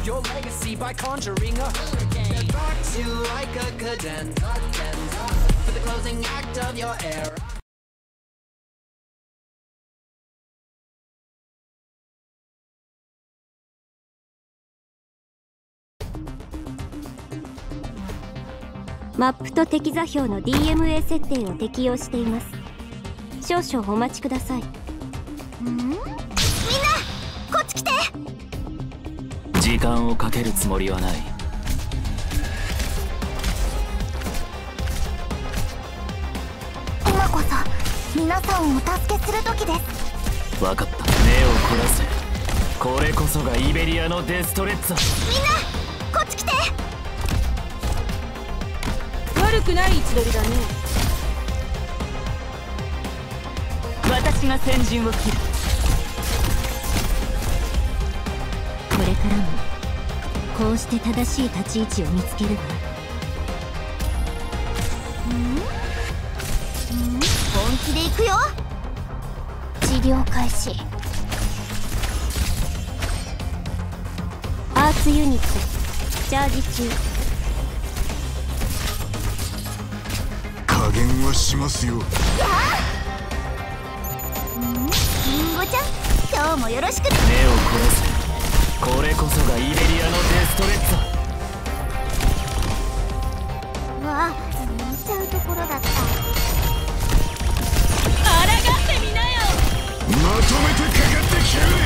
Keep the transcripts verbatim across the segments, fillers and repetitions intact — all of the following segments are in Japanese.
your legacy by conjuring a hurricane that rocks you like a cadenza for the closing act of your era. 「マップと敵座標の ディーエムエー 設定を適用しています。少々お待ちください。ん？みんなこっち来て。 時間をかけるつもりはない。 今こそ皆さんをお助けする時です。 分かった。目を凝らせ。これこそがイベリアのデストレッツァ。 みんなこっち来て。 悪くない位置取りだね。 私が先陣を切る。 これからもこうして正しい立ち位置を見つけるわ。ん？ん？本気で行くよ。治療開始。アーツユニットチャージ中。 加減はしますよ。 やあ！ん？リンゴちゃん、今日もよろしくね。 目を凝らせ。これこそがイベリアのデストレッツァ。 うわあ、見ちゃうところだった。 抗ってみなよ。 まとめてかかってきやがれ。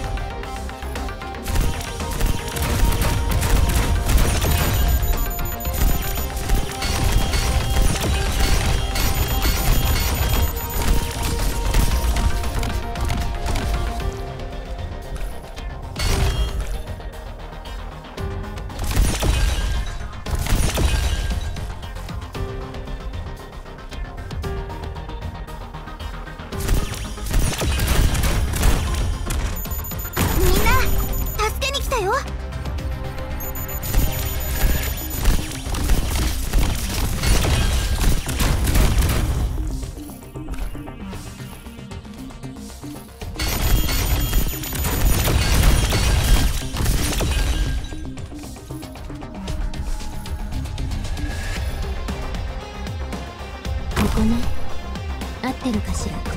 ここね。合ってるかしら。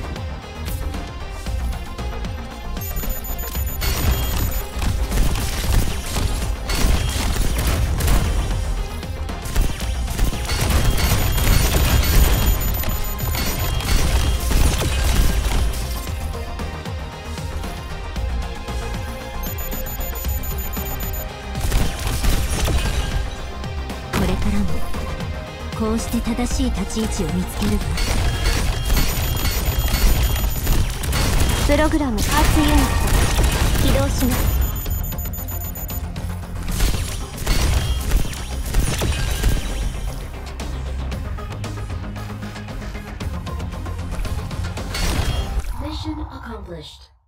これからもこうして正しい立ち位置を見つけるわ。プログラムアーツユニット起動します。 Mission accomplished.